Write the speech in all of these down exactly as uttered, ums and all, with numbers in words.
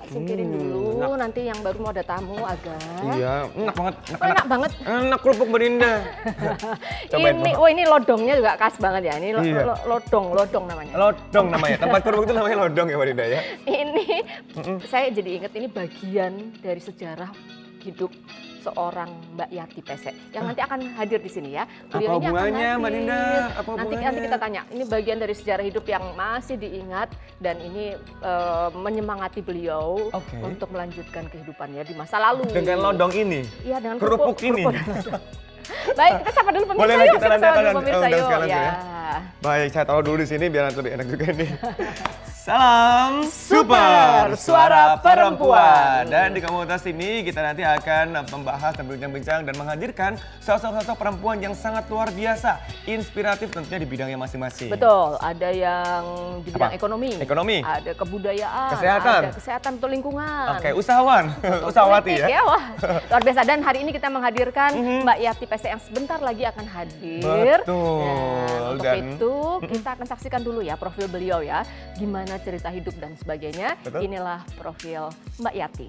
singkirin Hmm, dulu, enak. nanti yang baru mau ada tamu agak. Iya, enak banget. Enak, Oh, enak banget. Enak kerupuk Mbak Dinda. Cobain, Ini, Mbak. oh ini lodongnya juga khas banget ya. Ini lo, Iya. lo- lodong, lodong namanya. Lodong namanya. Tempat kerupuk itu namanya lodong ya Mbak Dinda ya. Ini saya jadi ingat ini bagian dari sejarah hidup seorang Mbak Yati Pesek yang nanti akan hadir di sini ya. Beliau Apa ini akan hubungannya, Mbak hadir. Dinda? Apa nanti hubungannya? nanti kita tanya. Ini bagian dari sejarah hidup yang masih diingat dan ini eh, menyemangati beliau Oke. untuk melanjutkan kehidupannya di masa lalu. Dengan lodong ini. Iya, dengan kerupuk ini. kerupuk dan lodong. Baik, kita sapa dulu pemirsa Boleh yuk. kita Kita nanti sapa akan dulu pemirsa undang yuk. sekalian Ya. ya. Baik, saya taruh dulu di sini biar nanti lebih enak juga nih. Salam Super Suara Perempuan. Dan di komunitas ini kita nanti akan membahas dan berbincang-bincang dan menghadirkan sosok-sosok perempuan yang sangat luar biasa, inspiratif tentunya di bidangnya masing-masing. Betul, ada yang di bidang Apa? ekonomi, Ekonomi. ada kebudayaan, Kesehatan. ada kesehatan atau lingkungan. Oke, usahawan, Betul, usahawati politik ya. Wah, luar biasa. Dan hari ini kita menghadirkan Mbak Yati Pesek yang sebentar lagi akan hadir. Betul. Nah, untuk Dan- itu kita akan saksikan dulu ya profil beliau ya, gimana cerita hidup dan sebagainya. Betul. Inilah profil Mbak Yati.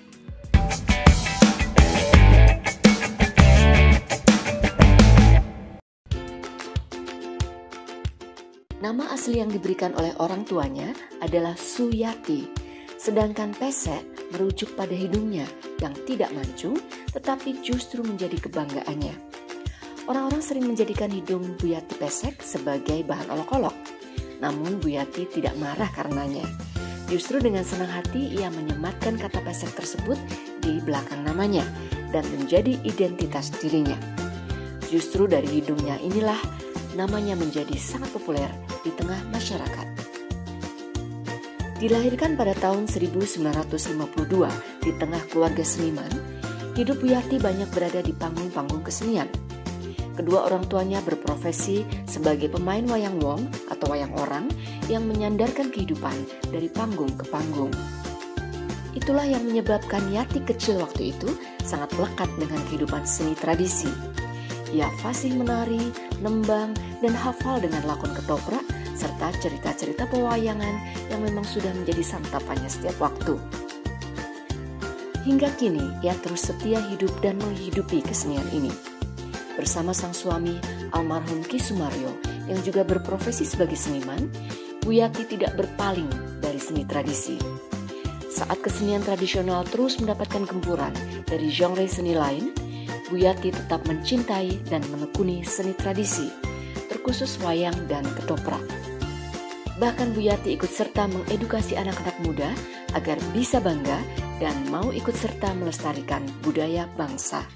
Nama asli yang diberikan oleh orang tuanya adalah Suyati, sedangkan Pesek merujuk pada hidungnya yang tidak mancung tetapi justru menjadi kebanggaannya. Orang-orang sering menjadikan hidung Bu Yati Pesek sebagai bahan olok-olok, namun Bu Yati tidak marah karenanya. Justru dengan senang hati ia menyematkan kata pesek tersebut di belakang namanya dan menjadi identitas dirinya. Justru dari hidungnya inilah namanya menjadi sangat populer di tengah masyarakat. Dilahirkan pada tahun seribu sembilan ratus lima puluh dua di tengah keluarga seniman, hidup Bu Yati banyak berada di panggung-panggung kesenian. Kedua orang tuanya berprofesi sebagai pemain wayang wong atau wayang orang yang menyandarkan kehidupan dari panggung ke panggung. Itulah yang menyebabkan Yati kecil waktu itu sangat melekat dengan kehidupan seni tradisi. Ia fasih menari, nembang, dan hafal dengan lakon ketoprak serta cerita-cerita pewayangan yang memang sudah menjadi santapannya setiap waktu. Hingga kini ia terus setia hidup dan menghidupi kesenian ini. Bersama sang suami almarhum Ki Sumaryo yang juga berprofesi sebagai seniman, Bu Yati tidak berpaling dari seni tradisi. Saat kesenian tradisional terus mendapatkan gempuran dari genre seni lain, Bu Yati tetap mencintai dan menekuni seni tradisi, terkhusus wayang dan ketoprak. Bahkan Bu Yati ikut serta mengedukasi anak-anak muda agar bisa bangga dan mau ikut serta melestarikan budaya bangsa.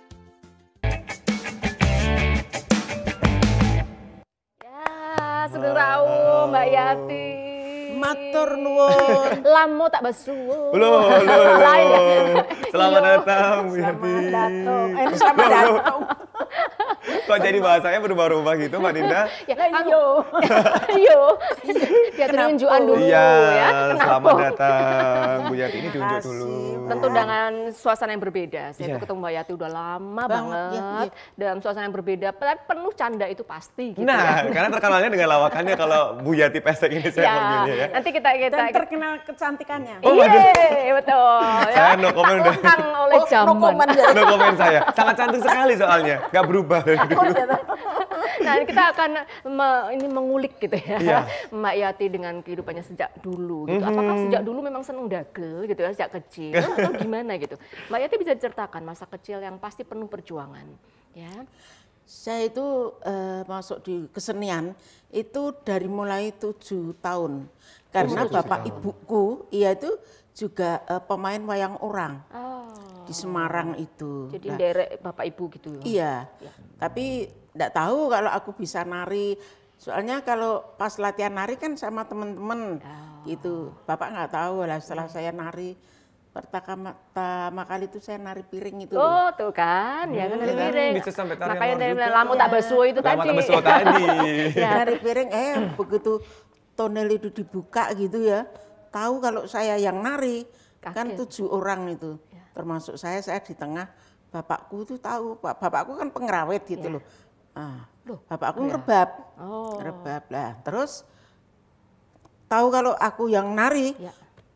Sugeng Rawu Mbak Yati. Matur nuwun. Lamo tak basuh. Loh, loh, loh. Lain ya? Selamat Iya. datang, Bu Yati. Selamat datang. Eh, selamat datang. Kok jadi bahasanya berubah-ubah gitu, Mbak Dinda? Ya, Lah, yo. Yo. Ya tunjukan dulu Iya, ya. selamat Kenapa? datang. Bu Yati ini diunjuk Terima dulu. kasih. Tentu dengan suasana yang berbeda. Saya Iya. tuh ketemu Mbak Yati udah lama Banget, banget. iya, iya. Dalam suasana yang berbeda, tapi penuh canda itu pasti gitu Nah, ya. karena terkenalnya dengan lawakannya kalau Bu Yati Pesek ini saya Ya, panggilnya ya. nanti kita kita Dan terkenal kecantikannya. Oh, Iya, betul. Saya no comment udah. Lekang oleh Oh, no zaman. comment ya. No komen saya. Sangat cantik sekali soalnya. Gak berubah dari dulu. Nah, kita akan me- ini mengulik gitu ya, Iya. Mbak Yati dengan kehidupannya sejak dulu gitu. Apakah sejak dulu memang seneng dagel gitu ya, sejak kecil atau gimana gitu? Mbak Yati bisa ceritakan masa kecil yang pasti penuh perjuangan, ya? Saya itu eh, masuk di kesenian itu dari mulai tujuh tahun. Karena tujuh bapak tahun. ibuku, ia itu juga eh, pemain wayang orang Oh. di Semarang itu. Jadi Nah, derek bapak ibu gitu. iya, tapi enggak tahu kalau aku bisa nari. Soalnya kalau pas latihan nari kan sama teman-teman gitu. Bapak nggak tahu lah setelah saya nari. Pertama, pertama kali itu saya nari piring itu. loh. Oh, tuh kan, ya kan dari Hmm, piring. bisa sampai tarian Makanya luar dari juga. lamu tak basuh itu Lama tadi. tak besok tadi. Ya. Nari piring, eh begitu tonel itu dibuka gitu ya. Tahu kalau saya yang nari, kan Kaget. tujuh orang itu. Termasuk saya, saya di tengah. Bapakku tuh tahu, Pak. Bapakku kan pengrawit gitu Ya. loh. Ah, Loh, bapakku ya. ngerebab. Oh. Ngerebab lah. Terus tahu kalau aku yang nari, Ya.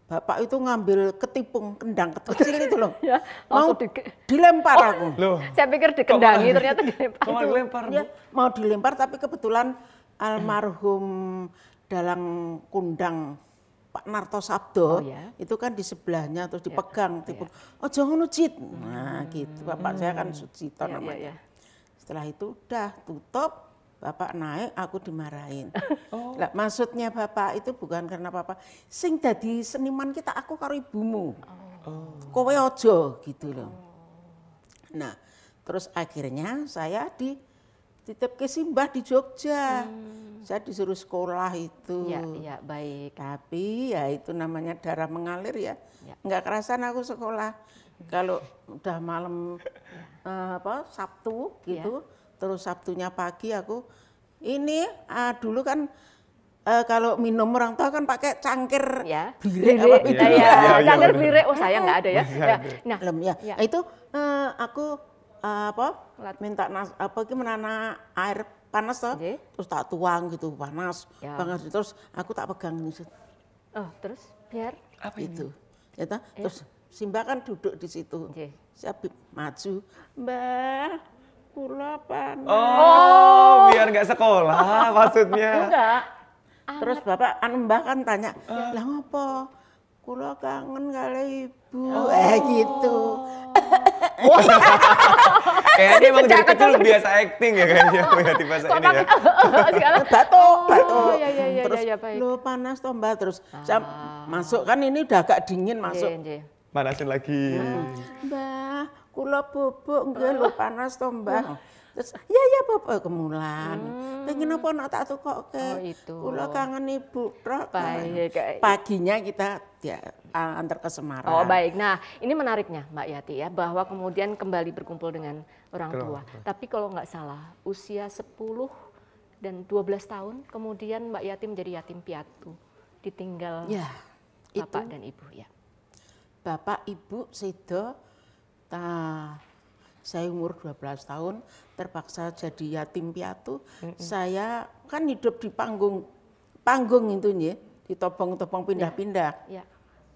Bapak itu ngambil ketipung kendang kecil itu loh. Ya, mau langsung di... dilempar oh, aku. Loh. Saya pikir dikendangi Kok, ternyata dilempar. Kok malah dilempar, Bu? Ya, mau dilempar tapi kebetulan almarhum Dalang Kundang Pak Narto Sabdo, oh, ya? itu kan di sebelahnya terus dipegang, ya, tipu, ya. oh jangan ucit. Nah gitu, Bapak hmm. saya kan Sucito ya, namanya. Ya, ya. Setelah itu udah tutup, Bapak naik, aku dimarahin. Oh. Lah, maksudnya Bapak itu bukan karena Bapak, sing dadi seniman kita aku karo ibumu. Oh. Kowe ojo gitu loh. Nah, terus akhirnya saya di titip ke Simbah di Jogja. Hmm. Saya disuruh sekolah itu. Ya, ya, baik. Tapi ya itu namanya darah mengalir ya. ya. Nggak kerasan aku sekolah. Kalau udah malam ya. uh, apa Sabtu gitu, ya. Terus Sabtunya pagi aku ini uh, dulu kan uh, kalau minum orang tua kan pakai cangkir ya. Blirek apa itu. Ya, ya, ya, cangkir blirek. Oh, saya nggak ada ya. ya. Nah, Lem, ya. ya. Itu uh, aku uh, apa minta nas, apa gimana air panas toh, okay. Terus tak tuang gitu panas ya. Banget terus aku tak pegang nih. Oh terus biar apa itu? Ya, ya. Terus Simbah kan duduk di situ. Okay. Saya maju, Mbah, kula panas. Oh, biar nggak sekolah maksudnya. Enggak. Terus Bapak anu Mbah kan tanya, lah ngopo? Kula kangen kali ibu. Oh. Eh gitu. Oh. Kayaknya emang dari kecil biasa acting ya kayaknya punya tipe saya ini ya. Batuk, batuk. Oh, ya, ya, ya, terus ya, ya, lo panas toh Mbak, terus ah. saya masuk kan ini udah agak dingin masuk. J, j. Manasin lagi. Hmm. Mbak, kula bubuk nggih lo panas toh Mbak. Terus ya ya Bapak kemulan. Hmm. Pengen apa nak tak tukokke. Oh itu. Kula kangen ibu tok. Baik. Paginya kita ya, antar ke Semarang. Oh baik. Nah ini menariknya Mbak Yati ya, bahwa kemudian kembali berkumpul dengan orang tua. Kenapa? Tapi kalau nggak salah usia sepuluh dan dua belas tahun kemudian Mbak Yati menjadi yatim piatu, ditinggal ya, bapak itu. Dan ibu ya. Bapak ibu sedo, ta, saya umur dua belas tahun terpaksa jadi yatim piatu. Mm-hmm. Saya kan hidup di panggung panggung itu nih, ditopong-topong pindah-pindah. Ya. Ya.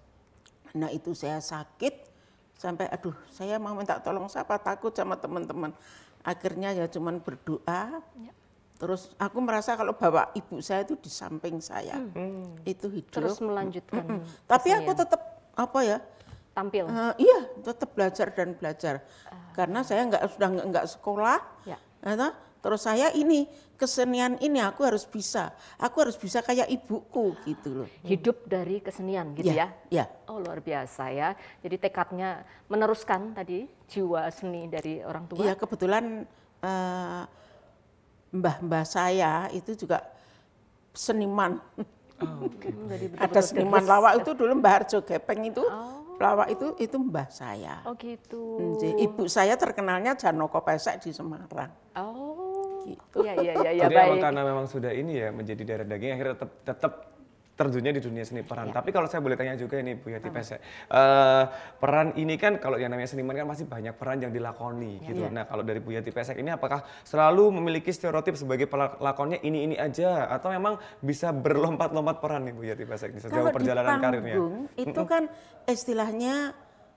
Nah itu saya sakit sampai aduh saya mau minta tolong siapa, takut sama teman-teman. Akhirnya ya cuman berdoa. Ya. Terus aku merasa kalau bapak ibu saya itu di samping saya. Hmm. Itu hidup. Terus melanjutkan. Hmm. Tapi aku tetap apa ya? Tampil. Uh, iya, tetap belajar dan belajar. Uh. Karena saya nggak sudah nggak sekolah. Ya. Nah, terus saya ini kesenian ini aku harus bisa, aku harus bisa kayak ibuku gitu loh. Hidup dari kesenian gitu ya? Ya. Oh luar biasa ya. Jadi tekadnya meneruskan tadi jiwa seni dari orang tua. Iya kebetulan uh, mbah-mbah saya itu juga seniman. Oh, okay. Ada seniman lawak itu dulu Mbah Harjo Gepeng itu. Oh. Lawak itu itu mbah saya. Oh gitu. Ibu saya terkenalnya Janoko Pesek di Semarang. Oh. Gitu. Iya iya iya ya, jadi baik. emang karena memang sudah ini ya menjadi darah daging akhirnya tetap tetap terjunnya di dunia seni peran. Ya. Tapi kalau saya boleh tanya juga ini Bu Yati Pesek, uh, peran ini kan kalau yang namanya seniman kan masih banyak peran yang dilakoni ya, gitu. Ya. Nah kalau dari Bu Yati Pesek ini apakah selalu memiliki stereotip sebagai pelakonnya ini-ini aja atau memang bisa berlompat-lompat peran nih Bu Yati Pesek nih sejauh kalau perjalanan di karirnya? Itu kan istilahnya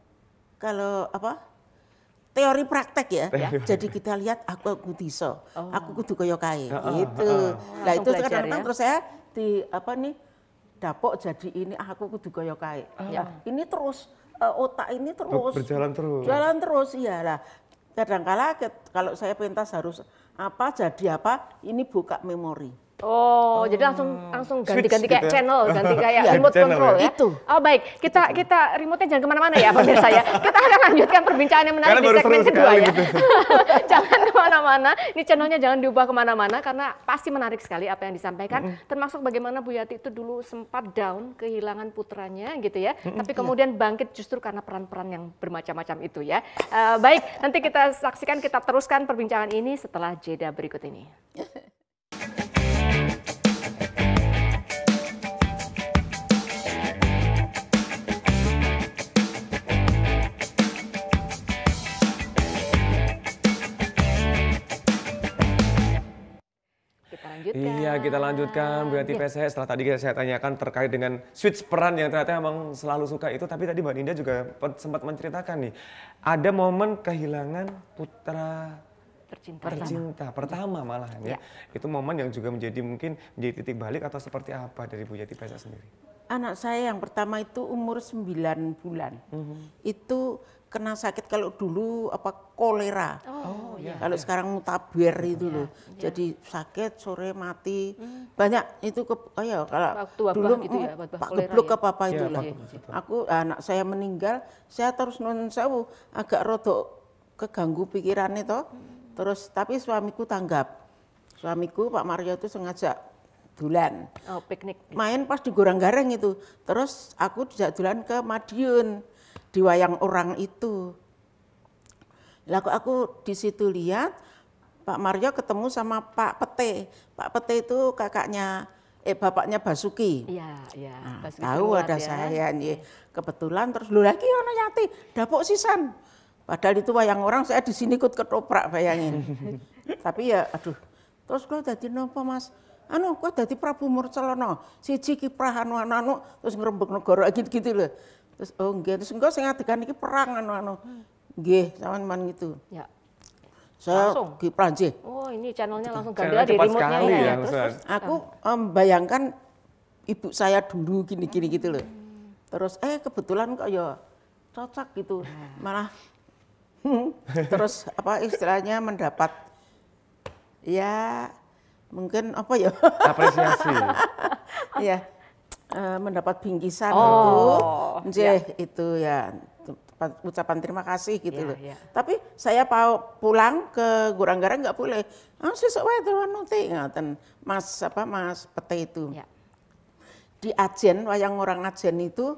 kalau apa? Teori praktek ya. ya. Jadi kita lihat aku kudu iso, oh. aku kudu kaya kae gitu. Uh, uh, uh. Nah itu kadang-kadang ya? Terus saya di apa nih dapok jadi ini aku kudu kaya kae. Uh. Ya, ini terus uh, otak ini terus berjalan terus. Jalan terus iya lah. Kadang-kala kalau saya pentas harus apa jadi apa, ini buka memori. Oh, oh, jadi langsung langsung ganti-ganti kayak gitu channel, ya? Ganti kayak ya, remote control ya. Itu. Oh baik, kita kita remote-nya jangan kemana-mana ya pemirsa ya. Kita akan lanjutkan perbincangan yang menarik karena di segmen kedua ya. Gitu. Jangan kemana-mana, ini channelnya jangan diubah kemana-mana karena pasti menarik sekali apa yang disampaikan. Mm-hmm. Termasuk bagaimana Bu Yati itu dulu sempat down, kehilangan putranya gitu ya. Mm-hmm. Tapi kemudian bangkit justru karena peran-peran yang bermacam-macam itu ya. Uh, baik, nanti kita saksikan, kita teruskan perbincangan ini setelah jeda berikut ini. Iya kita lanjutkan Bu Yati P S setelah tadi saya tanyakan terkait dengan switch peran yang ternyata emang selalu suka itu, tapi tadi Mbak Ninda juga sempat menceritakan nih, ada momen kehilangan putra tercinta, tercinta pertama, pertama malahan ya. ya. Itu momen yang juga menjadi mungkin menjadi titik balik atau seperti apa dari Bu Yati P S sendiri? Anak saya yang pertama itu umur sembilan bulan. Mm-hmm. Itu kena sakit kalau dulu apa kolera. Oh, ya, kalau ya. Sekarang mutaber itu loh. Ya. Jadi sakit sore mati. Hmm. Banyak itu ke oh ya kalau waktu dulu itu ya, Pak Geblok ya. Apa-apa itu ya, lah. Aku anak saya meninggal, saya terus nuwun sewu agak rodok keganggu pikiran itu. Hmm. Terus tapi suamiku tanggap. Suamiku Pak Mario itu sengaja dulan. Oh, piknik. Main pas di Gorang-Gareng itu. Terus aku dijak dulan ke Madiun. Di wayang orang itu. Lalu aku di situ lihat Pak Mario ketemu sama Pak Pete. Pak Pete itu kakaknya eh bapaknya Basuki. Iya, iya. Nah, tahu ada ya. Saya nih. Kebetulan terus lu lagi ono Yati, dapuk sisan. Padahal itu wayang orang, saya di sini ikut ketoprak bayangin. Tapi ya aduh. Terus kok dadi nopo Mas? Anu kok dadi Prabu Murcalono, siji kiprah anu anu terus ngrembug negara gitu-gitu lho. Terus oh nggih, terus engko sing adegan iki perang anu-anu. Nggih, sampean gitu. Ya. Saya di Prancis. Oh, ini channelnya langsung ganti di remote-nya ya. ya. Terus, terus aku membayangkan um, ibu saya dulu gini-gini gitu loh. Terus eh kebetulan kok ya cocok gitu. Malah terus apa istilahnya mendapat ya mungkin apa ya? Apresiasi. Iya. Uh, mendapat bingkisan oh, itu, ya. itu ya ucapan terima kasih gitu ya, loh. Ya. Tapi saya mau pulang ke Gorang-Gareng nggak boleh. Ah sesuk wae nuti ngaten Mas apa Mas Pete itu. Ya. Di Ajen wayang orang Ajen itu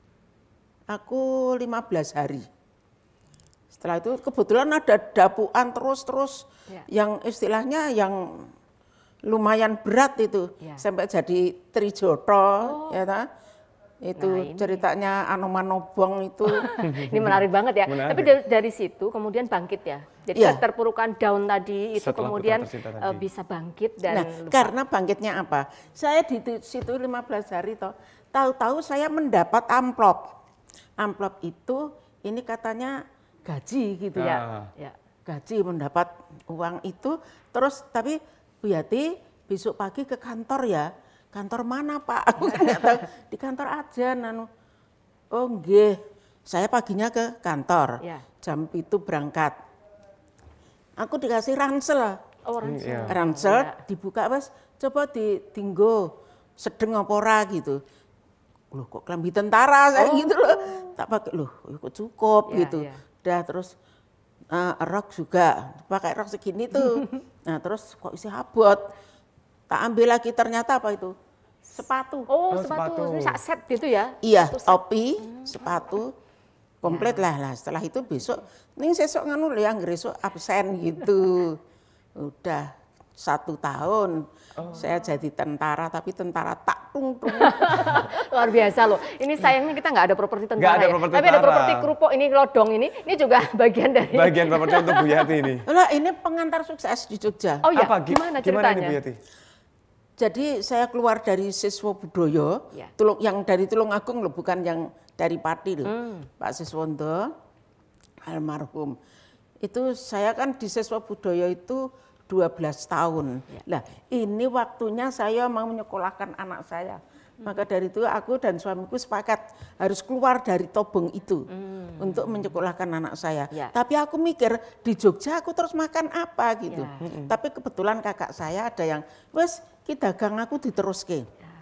aku lima belas hari. Setelah itu kebetulan ada dapuan terus-terus ya. Yang istilahnya yang lumayan berat itu ya. Sampai jadi Trijoto oh. ya ta? Itu nah, ceritanya Anomanobong itu ini menarik banget ya. Menarik. Tapi dari, dari situ kemudian bangkit ya. Jadi ya. Terpurukan daun tadi itu setelah kemudian uh, bisa bangkit dan nah, karena bangkitnya apa? Saya di situ lima belas hari toh. Tahu-tahu saya mendapat amplop. Amplop itu ini katanya gaji gitu ah. ya. Ya. Gaji mendapat uang itu terus tapi Bu Yati, besok pagi ke kantor ya. Kantor mana Pak? Aku kan nggak tahu. Di kantor aja. Nanu. Oh nggih. Saya paginya ke kantor. Ya. Jam itu berangkat. Aku dikasih ransel. Oh ransel. Ya. Ransel ya. Dibuka Mas. Coba ditinggo sedeng apa ora gitu. Loh kok klambi tentara saya oh. gitu loh. Tak pakai loh kok cukup ya, gitu. Ya. Udah terus uh, rok juga. Pakai rok segini tuh. Nah terus kok isi abot, tak ambil lagi ternyata apa itu? Sepatu. Oh, oh sepatu, ini set gitu ya? Iya, topi, hmm. sepatu, komplit ya. lah lah. Setelah itu besok, nih sesok nganu yang besok absen gitu. Udah satu tahun oh. saya jadi tentara, tapi tentara tak tung tung. Luar biasa loh. Ini sayangnya kita nggak ada properti tentara ada ya. Properti tapi tentara. Ada properti kerupuk ini lodong ini, ini juga bagian dari. Bagian properti untuk Bu Yati ini. Lah ini pengantar sukses di Jogja. Oh ya, apa gimana ceritanya? Gimana ini, Bu Yati? Jadi saya keluar dari Siswo Budoyo, ya. tulung, yang dari Tulungagung loh, bukan yang dari Pati loh. Hmm. Pak Siswondo, almarhum. Itu saya kan di Siswo Budoyo itu dua belas tahun. Ya. Nah ini waktunya saya mau menyekolahkan anak saya. Hmm. Maka dari itu aku dan suamiku sepakat harus keluar dari Tobong itu hmm. untuk menyekolahkan anak saya. Ya. Tapi aku mikir di Jogja aku terus makan apa gitu. Ya. Hmm. Tapi kebetulan kakak saya ada yang, wes kita dagang aku diteruske. Ya.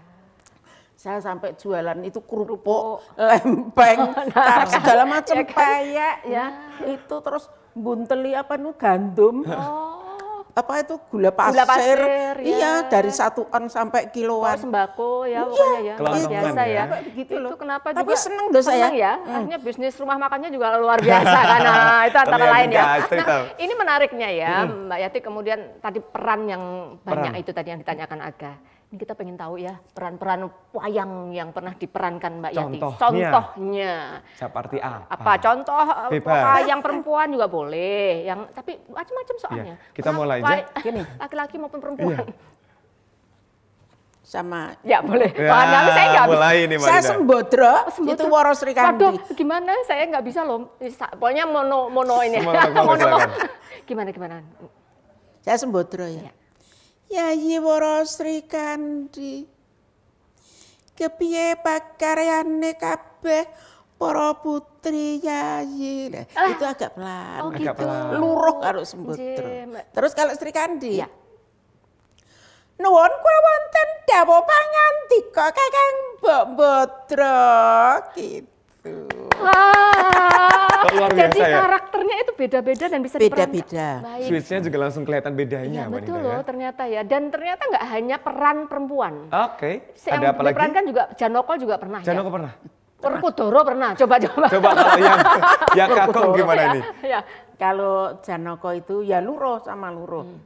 Saya sampai jualan itu kerupuk, lempeng, nah, segala macam ya kan? Kayak ya. Itu terus bunteli apa nu gandum. Oh. Apa itu gula pasir, gula pasir iya ya. Dari satu on sampai kiloan. Oh, sembako ya pokoknya ya, luar biasa ya. ya. Begitu loh. Itu kenapa tapi juga seneng dong saya. ya, hmm. akhirnya bisnis rumah makannya juga luar biasa karena itu antara lain ya. Nah, ini menariknya ya hmm. Mbak Yati, kemudian tadi peran yang banyak peran. Itu tadi yang ditanyakan Aga. Ini kita pengen tahu ya peran-peran wayang yang pernah diperankan Mbak Yati. Contohnya, Contohnya seperti apa? Apa contoh wayang perempuan juga boleh, yang tapi macam-macam soalnya. Iya, kita mulai aja. Gini, laki-laki maupun perempuan. Iya. sama. Ya boleh. Ya, Wah, saya nggak mulai bisa. nih, Saya Sembodro, Sembodro. itu Woro Sri Kandi. Waduh, gimana? Saya nggak bisa loh. Pokoknya mono mono ini. Semangat, semangat, mono. silakan. Gimana gimana? Saya Sembodro ya. Yayi Woro Sri Kandi. Kepiye pakaryane kabeh para putri yayi. Nah, Ah. itu agak pelan. Oh, Agak gitu. pelan. Luruh karo Sembodro. Nggih, Mbak. Terus kalau Sri Kandi. Ya. Nuwun kula wonten dawuh pangandika Kakang Mbok Bodro gitu. Wah, Kok luar biasa jadi ya? karakternya itu beda-beda dan bisa diperankan. Beda-beda. Baik. Switch-nya juga langsung kelihatan bedanya, Iya Mbak betul Nida, loh ya. ternyata ya. Dan ternyata nggak hanya peran perempuan. Oke, Yang ada apa lagi? diperankan juga Janoko juga pernah Janoko ya. pernah? Werkudara pernah. Coba-coba. Coba kalau yang ya Kakong gimana nih? Ya. Kalau Janoko itu ya luruh sama luruh. Hmm.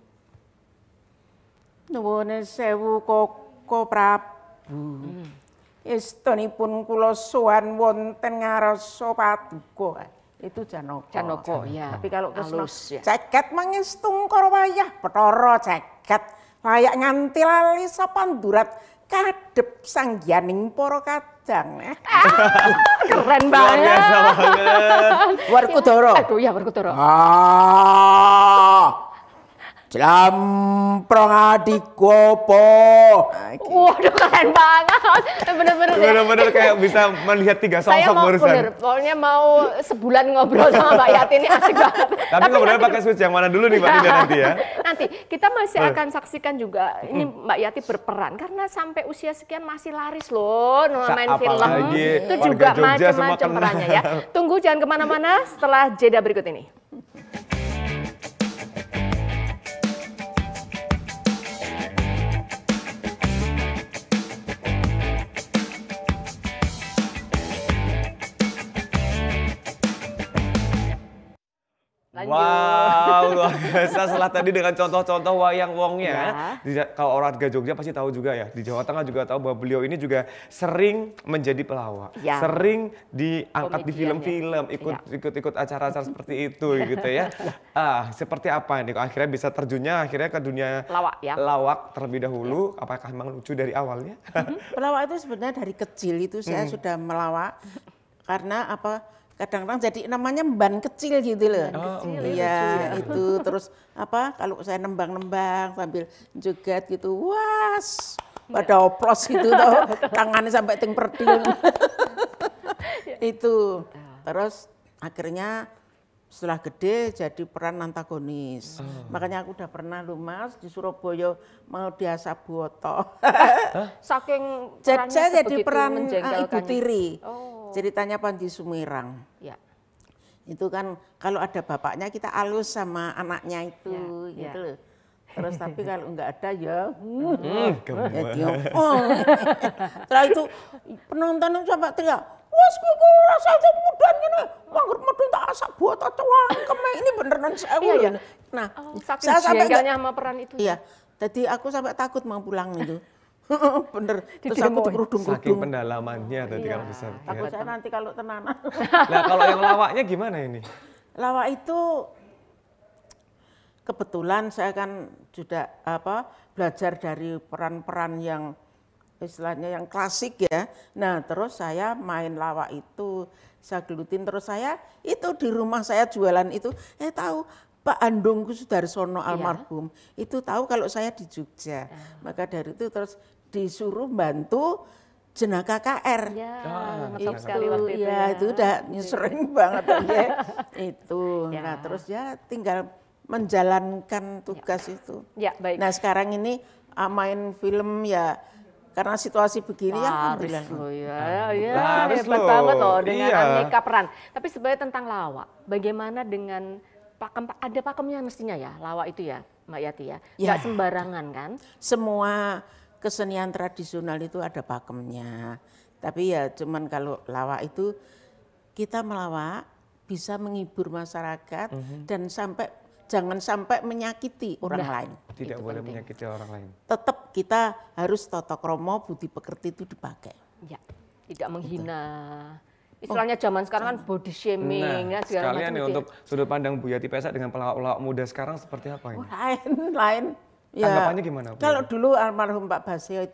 Nuwun sewu Koko Prabu. Hmm. Estunipun kula sowan wonten ngarsa paduka. Itu Janoko. Janoko, ya. Tapi kalau Kresna Halus, ya. ceket mangestung karo wayah Bathara ceket layak nganti lali sapandurat kadhep sanggianing para kadang. Keren Luar banget. biasa banget. Werkudara. Aduh ya Werkudara. Ah. Jlamprong adikopo. Waduh keren banget. Bener-bener deh. Bener-bener kayak bisa melihat tiga Saya sosok mau barusan. bener, pokoknya mau sebulan ngobrol sama Mbak Yati ini asik banget. Tapi ngobrolnya pakai switch yang mana dulu nih Mbak Nida nanti ya? Nanti kita masih Boleh. akan saksikan juga ini Mbak Yati berperan karena sampai usia sekian masih laris loh main film. Apalagi Itu warga juga Jogja semua macam-macam kenal. perannya ya. Tunggu jangan kemana-mana setelah jeda berikut ini. Lanjut. Wow, luar biasa. Setelah tadi dengan contoh-contoh wayang wongnya, Ya. di, kalau orang warga Jogja pasti tahu juga ya. Di Jawa Tengah juga tahu bahwa beliau ini juga sering menjadi pelawak, Ya. sering diangkat di Komedian, film-film, ya. ikut Ya. ikut-ikut acara-acara seperti itu gitu ya. Ah, seperti apa ini? Akhirnya bisa terjunnya akhirnya ke dunia Lawak ya. lawak terlebih dahulu. Apakah memang lucu dari awalnya? Pelawak itu sebenarnya dari kecil itu saya Hmm. sudah melawak karena apa? Kadang-kadang jadi namanya ban kecil gitu loh. kecil, Iya, itu terus apa? Kalau saya nembang-nembang sambil joget gitu, was, pada oplos gitu toh, tangannya sampai ting perdil. Itu. Terus akhirnya setelah gede jadi peran antagonis. Makanya aku udah pernah lu Mas di Surabaya mau diasap boto. Saking Jadi perannya saya jadi sebegitu peran uh, Ibu menjengkelkan. Tiri. Oh. Ceritanya Panji Sumirang. Ya. Itu kan kalau ada bapaknya kita alus sama anaknya itu Ya, gitu ya. loh. Terus tapi kalau enggak ada ya Hmm, ya gemes. dia, oh. Setelah itu penonton sampai teriak, "Wes kuwi rasa itu mudan ngene, mangger medun tak asak buat cewangkem ini beneran sewu." Iya, iya. Nah, Oh, saking saya sampai enggak- jengkelnya sama peran itu. Iya. Jadi aku sampai takut mau pulang itu. Bener. Terus Didemoin. aku Saking dikerudung-kerudung. pendalamannya tadi kalau bisa. Takut lihat. saya nanti kalau tenanan. Nah kalau yang lawaknya gimana ini? Lawak itu kebetulan saya kan sudah apa belajar dari peran-peran yang istilahnya yang klasik ya. Nah terus saya main lawak itu saya gelutin terus saya itu di rumah saya jualan itu eh tahu Pak Andungku Sudarsono almarhum itu tahu kalau saya di Jogja. Maka dari itu terus disuruh bantu jenaka K R. Ya, Ah, ngetop Itu, sekali waktu itu ya, ya. itu udah sering banget ya. Itu. Ya. Nah, terus ya tinggal menjalankan tugas itu. Ya, baik. Nah, sekarang ini ah, main film ya karena situasi begini ya Laris alhamdulillah. loh ya, ya Laris hebat loh, banget loh dengan iya. aneka peran. Tapi sebenarnya tentang lawak, bagaimana dengan pakem, ada pakemnya mestinya ya, lawak itu ya Mbak Yati ya, Ya. nggak sembarangan kan? Semua kesenian tradisional itu ada pakemnya. Tapi ya cuman kalau lawak itu kita melawak bisa menghibur masyarakat dan sampai jangan sampai menyakiti orang Nah. lain. Tidak Itu boleh penting. menyakiti orang lain. Tetap kita harus tata krama budi pekerti itu dipakai. Ya, tidak menghina. Istilahnya zaman sekarang kan body shaming Nah, ya segala sekalian macam nih itu untuk sudut pandang Bu Yati Pesak dengan pelawak-pelawak muda sekarang seperti apa ini? Lain, lain. Tanggapannya gimana, Bu? Kalau dulu almarhum Pak Basio itu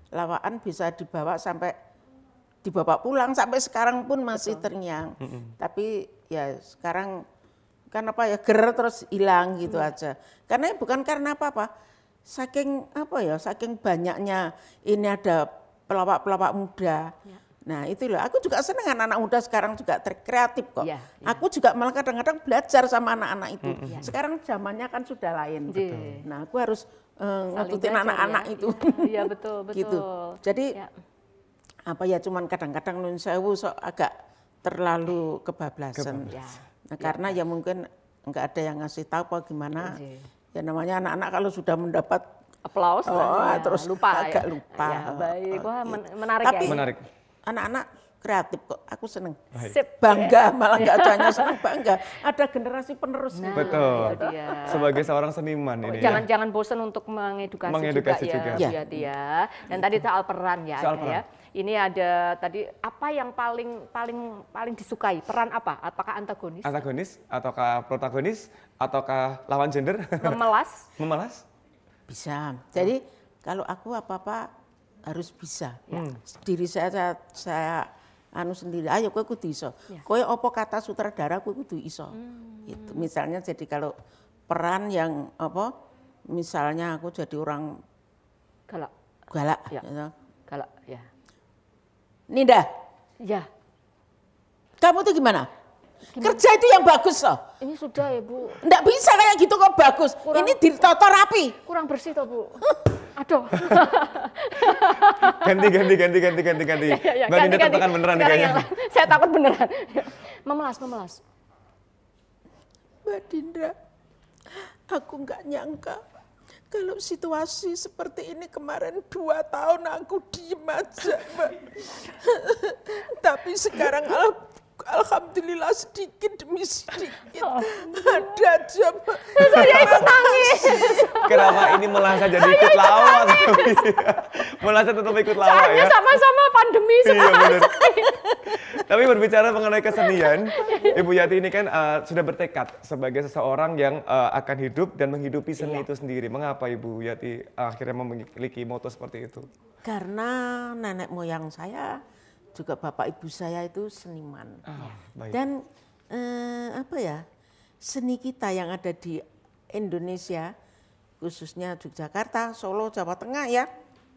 lawaan bisa dibawa sampai dibawa pulang sampai sekarang pun masih Betul. terngiang. Mm -hmm. Tapi ya sekarang kan apa ya ger terus hilang gitu mm. aja. Karena bukan karena apa-apa. Saking apa ya, saking banyaknya ini ada pelawak-pelawak muda. Ya. Nah itu loh, aku juga senang anak-anak muda sekarang juga kreatif kok. Ya, ya. Aku juga malah kadang-kadang belajar sama anak-anak itu. Ya. Sekarang zamannya kan sudah lain. Betul. Nah aku harus uh, ngikutin anak-anak ya. itu. Iya betul, betul. Gitu. Jadi ya. apa ya cuman kadang-kadang nun sewu sok agak terlalu kebablasan. Ya. Nah karena ya. ya mungkin nggak ada yang ngasih tahu apa gimana. Ya, ya namanya anak-anak kalau sudah mendapat aplaus, oh, ya, terus lupa agak ya. lupa. Ya, baik, wah men menarik Tapi, ya. Menarik. Anak-anak kreatif kok, aku seneng. Sip, bangga, ya. malah nggak hanya seneng, bangga. Ada generasi penerus. Nah, betul. Dia. Sebagai seorang seniman oh, ini. Jangan ya. jangan bosan untuk mengedukasi, mengedukasi juga, juga. ya, ya. ya. Dan tadi soal peran ya, soal ada peran. ya. Ini ada tadi apa yang paling paling paling disukai? Peran apa? Apakah antagonis? Antagonis, ataukah protagonis, ataukah lawan gender? Memelas? Memelas? Bisa. Jadi kalau aku apa-apa harus bisa. Ya. Hmm. Diri saya, saya saya anu sendiri. Ayo kowe kudu iso. Ya. Kowe apa kata sutradara kowe kudu iso. Hmm. Itu misalnya jadi kalau peran yang apa? Misalnya aku jadi orang galak. Galak. Ya. Gitu. Galak, ya. Ninda. Ya. Kamu tuh gimana? Gimana? Kerja itu yang bagus loh. Ini sudah ya Bu. Nggak bisa kayak gitu kok bagus. Kurang, ini ditata rapi. Kurang bersih toh Bu. Aduh. ganti ganti ganti ganti ganti ganti. Ya, ya, Mbak Ninda tertekan beneran nih kayaknya. Saya takut beneran. Memelas, memelas. Mbak Dinda, aku nggak nyangka kalau situasi seperti ini kemarin dua tahun aku diem aja, Mbak. Tapi sekarang al alhamdulillah sedikit demi sedikit oh. ada aja, Mbak. Saya ikut nangis. Kenapa ini melasa jadi ikut lawak? Melasa tetap ikut lawak ya? Soalnya sama-sama pandemi sekarang. Iya, tapi berbicara mengenai kesenian, Ibu Yati ini kan uh, sudah bertekad sebagai seseorang yang uh, akan hidup dan menghidupi seni iya. itu sendiri. Mengapa Ibu Yati uh, akhirnya memiliki moto seperti itu? Karena nenek moyang saya, juga bapak ibu saya itu seniman. Oh, baik. Dan uh, apa ya, seni kita yang ada di Indonesia, khususnya Yogyakarta, Solo, Jawa Tengah ya,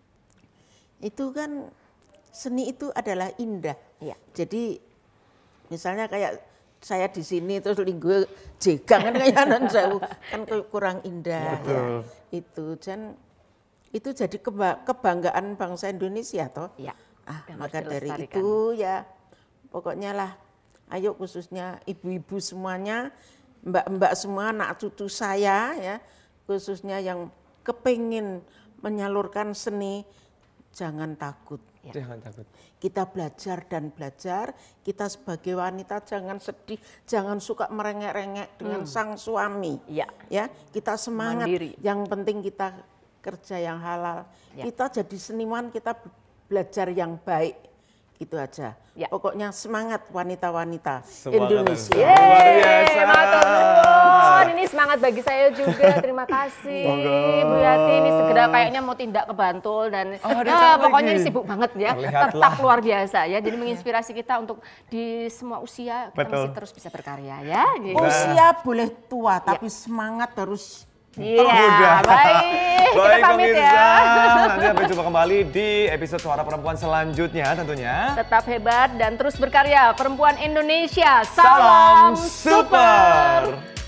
itu kan seni itu adalah indah. Ya. Jadi misalnya kayak saya di sini terus linggue jegang kan kayak nan jauh kan kurang indah ya. Ya. Itu dan itu jadi kebanggaan bangsa Indonesia toh. Ya. Ah, yang maka dari itu ya pokoknya lah ayo khususnya ibu-ibu semuanya, mbak-mbak semua, anak cucu saya ya, khususnya yang kepingin menyalurkan seni, jangan takut. Ya. Jangan takut. Kita belajar dan belajar, kita sebagai wanita jangan sedih, jangan suka merengek-rengek dengan hmm. sang suami. Ya. Ya, kita semangat. Mandiri. Yang penting kita kerja yang halal. Ya. Kita jadi seniman, kita belajar yang baik. Itu aja. Ya. Pokoknya semangat wanita-wanita Indonesia. Yeay, matur nuwun. Ini semangat bagi saya juga. Terima kasih Bu Yati. Ini segera kayaknya mau tindak ke Bantul dan oh, ah, pokoknya ini sibuk banget ya. Tetap luar biasa ya. Jadi menginspirasi kita untuk di semua usia kita masih terus bisa berkarya ya. Gitu. Usia boleh tua tapi ya. Semangat harus Iya, yeah, baik. Baik, kita pamit pemirsa. ya. Nanti sampai jumpa kembali di episode Suara Perempuan selanjutnya tentunya. Tetap hebat dan terus berkarya. Perempuan Indonesia, salam, salam super. super.